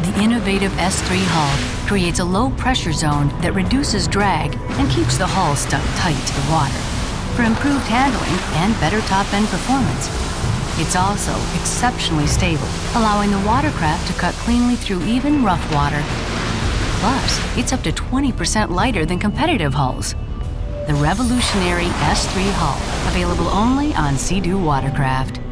The innovative S3 hull creates a low-pressure zone that reduces drag and keeps the hull stuck tight to the water for improved handling and better top-end performance. It's also exceptionally stable, allowing the watercraft to cut cleanly through even rough water. Plus, it's up to 20% lighter than competitive hulls. The revolutionary S3 hull, available only on Sea-Doo Watercraft.